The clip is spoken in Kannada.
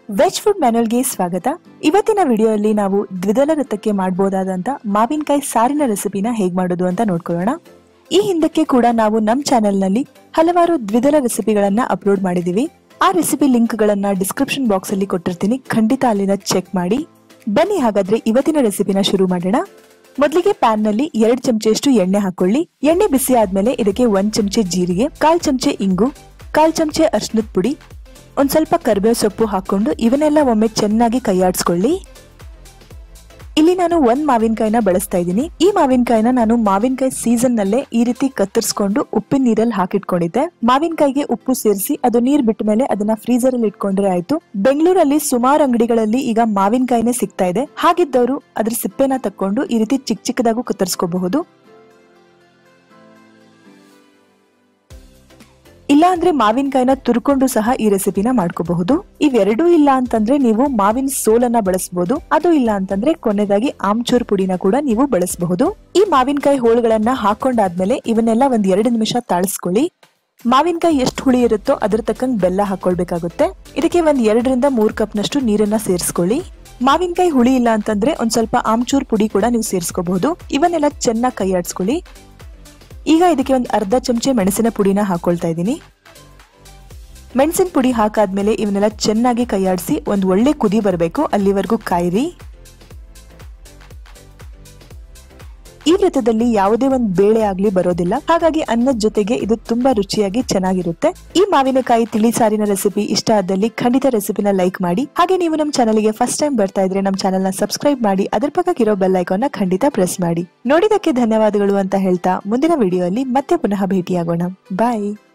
ವೆಜ್ ಫುಡ್ ಮ್ಯಾನುವಲ್ಗೆ ಸ್ವಾಗತ. ಇವತ್ತಿನ ವಿಡಿಯೋದಲ್ಲಿ ನಾವು ದ್ವಿದಳ ವೃತ್ತಕ್ಕೆ ಮಾಡಬಹುದಾದಂತ ಮಾವಿನಕಾಯಿ ಸಾರಿನ ರೆಸಿಪಿನ ಹೇಗೆ ಮಾಡೋದು ಅಂತ ನೋಡ್ಕೊಳ್ಳೋಣ. ಈ ಹಿಂದಕ್ಕೆ ಕೂಡ ನಾವು ನಮ್ಮ ಚಾನೆಲ್ ನಲ್ಲಿ ಹಲವಾರು ದ್ವಿದಳ ರೆಸಿಪಿಗಳನ್ನ ಅಪ್ಲೋಡ್ ಮಾಡಿದೀವಿ. ಆ ರೆಸಿಪಿ ಲಿಂಕ್ ಗಳನ್ನ ಡಿಸ್ಕ್ರಿಪ್ಷನ್ ಬಾಕ್ಸ್ ಅಲ್ಲಿ ಕೊಟ್ಟಿರ್ತೀನಿ, ಖಂಡಿತ ಅಲ್ಲಿಂದ ಚೆಕ್ ಮಾಡಿ. ಬನ್ನಿ ಹಾಗಾದ್ರೆ ಇವತ್ತಿನ ರೆಸಿಪಿನ ಶುರು ಮಾಡೋಣ. ಮೊದಲಿಗೆ ಪ್ಯಾನ್ ನಲ್ಲಿ 2 ಚಮಚೆಯಷ್ಟು ಎಣ್ಣೆ ಹಾಕೊಳ್ಳಿ. ಎಣ್ಣೆ ಬಿಸಿ ಆದ್ಮೇಲೆ ಇದಕ್ಕೆ 1 ಚಮಚೆ ಜೀರಿಗೆ, 1/4 ಚಮಚೆ ಇಂಗು, 1/4 ಚಮಚೆ ಅರಿಶಿನದ ಪುಡಿ, ಒಂದ್ ಸ್ವಲ್ಪ ಕರಿಬೇವು ಸೊಪ್ಪು ಹಾಕೊಂಡು ಇವನ್ನೆಲ್ಲ ಒಮ್ಮೆ ಚೆನ್ನಾಗಿ ಕೈಯಾಡಿಸ್ಕೊಳ್ಳಿ. ಇಲ್ಲಿ ನಾನು 1 ಮಾವಿನಕಾಯಿನ ಬಳಸ್ತಾ ಇದ್ದೀನಿ. ಈ ಮಾವಿನಕಾಯಿನ ನಾನು ಮಾವಿನಕಾಯಿ ಸೀಸನ್ ನಲ್ಲೇ ಈ ರೀತಿ ಕತ್ತರಿಸಿಕೊಂಡು ಉಪ್ಪಿನ ನೀರಲ್ಲಿ ಹಾಕಿಟ್ಕೊಂಡಿದ್ದೆ. ಮಾವಿನಕಾಯಿಗೆ ಉಪ್ಪು ಸೇರಿಸಿ ಅದು ನೀರ್ ಬಿಟ್ಟ ಮೇಲೆ ಅದನ್ನ ಫ್ರೀಜರ್ ಅಲ್ಲಿ ಇಟ್ಕೊಂಡ್ರೆ ಆಯ್ತು. ಬೆಂಗಳೂರಲ್ಲಿ ಸುಮಾರು ಅಂಗಡಿಗಳಲ್ಲಿ ಈಗ ಮಾವಿನಕಾಯಿನೇ ಸಿಗ್ತಾ ಇದೆ. ಹಾಗಿದ್ದವರು ಅದ್ರ ಸಿಪ್ಪೆನ ತಕೊಂಡು ಈ ರೀತಿ ಚಿಕ್ಕ ಚಿಕ್ಕದಾಗೂ ಕತ್ತರಿಸ್ಕೋಬಹುದು. ಇಲ್ಲ ಅಂದ್ರೆ ಮಾವಿನಕಾಯಿನ ತುರ್ಕೊಂಡು ಸಹ ಈ ರೆಸಿಪಿನ ಮಾಡ್ಕೋಬಹುದು. ಇವೆರಡೂ ಇಲ್ಲ ಅಂತಂದ್ರೆ ನೀವು ಮಾವಿನ ಸೋಲನ್ನ ಬಳಸಬಹುದು. ಅದು ಇಲ್ಲ ಅಂತಂದ್ರೆ ಕೊನೆಯದಾಗಿ ಆಮ್ಚೂರ್ ಪುಡಿನ ಕೂಡ ನೀವು ಬಳಸಬಹುದು. ಈ ಮಾವಿನಕಾಯಿ ಹೋಳುಗಳನ್ನ ಹಾಕೊಂಡಾದ್ಮೇಲೆ ಇವನ್ನೆಲ್ಲ 1-2 ನಿಮಿಷ ತಾಳಿಸ್ಕೊಳ್ಳಿ. ಮಾವಿನಕಾಯಿ ಎಷ್ಟು ಹುಳಿ ಇರುತ್ತೋ ಅದ್ರ ತಕ್ಕಂಗೆ ಬೆಲ್ಲ ಹಾಕೊಳ್ಬೇಕಾಗುತ್ತೆ. ಇದಕ್ಕೆ 2-3 ಕಪ್ ನಷ್ಟು ನೀರನ್ನ ಸೇರಿಸ್ಕೊಳ್ಳಿ. ಮಾವಿನಕಾಯಿ ಹುಳಿ ಇಲ್ಲ ಅಂತಂದ್ರೆ ಒಂದ್ ಸ್ವಲ್ಪ ಆಮ್ಚೂರ್ ಪುಡಿ ಕೂಡ ನೀವು ಸೇರಿಸ್ಕೋಬಹುದು. ಇವನ್ನೆಲ್ಲ ಚೆನ್ನಾಗಿ ಕೈಯಾಡಿಸ್ಕೊಳ್ಳಿ. ಈಗ ಇದಕ್ಕೆ 1/2 ಚಮಚೆ ಮೆಣಸಿನ ಪುಡಿನ ಹಾಕೊಳ್ತಾ ಇದ್ದೀನಿ. ಮೆಣಸಿನ ಪುಡಿ ಹಾಕಾದ್ಮೇಲೆ ಇವನ್ನೆಲ್ಲ ಚೆನ್ನಾಗಿ ಕೈಯಾಡಿಸಿ ಒಂದು ಒಳ್ಳೆ ಕುದಿ ಬರಬೇಕು, ಅಲ್ಲಿವರೆಗೂ ಕಾಯಿರಿ. ಈ ವ್ರತದಲ್ಲಿ ಯಾವುದೇ ಒಂದು ಬೇಳೆ ಆಗ್ಲಿ ಬರೋದಿಲ್ಲ, ಹಾಗಾಗಿ ಅನ್ನದ ಜೊತೆಗೆ ಇದು ತುಂಬಾ ರುಚಿಯಾಗಿ ಚೆನ್ನಾಗಿರುತ್ತೆ. ಈ ಮಾವಿನಕಾಯಿ ತಿಳಿ ಸಾರಿನ ರೆಸಿಪಿ ಇಷ್ಟ ಆದಲ್ಲಿ ಖಂಡಿತ ರೆಸಿಪಿನ ಲೈಕ್ ಮಾಡಿ. ಹಾಗೆ ನೀವು ನಮ್ಮ ಚಾನಲ್ಗೆ ಫಸ್ಟ್ ಟೈಮ್ ಬರ್ತಾ ಇದ್ರೆ ನಮ್ಮ ಚಾನೆಲ್ನ ಸಬ್ಸ್ಕ್ರೈಬ್ ಮಾಡಿ, ಅದರ ಪಕ್ಕಕ್ಕಿರೋ ಬೆಲ್ ಐಕಾನ್ನ ಖಂಡಿತ ಪ್ರೆಸ್ ಮಾಡಿ. ನೋಡಿದಕ್ಕೆ ಧನ್ಯವಾದಗಳು ಅಂತ ಹೇಳ್ತಾ ಮುಂದಿನ ವಿಡಿಯೋ ಅಲ್ಲಿ ಮತ್ತೆ ಪುನಃ ಭೇಟಿಯಾಗೋಣ. ಬಾಯ್.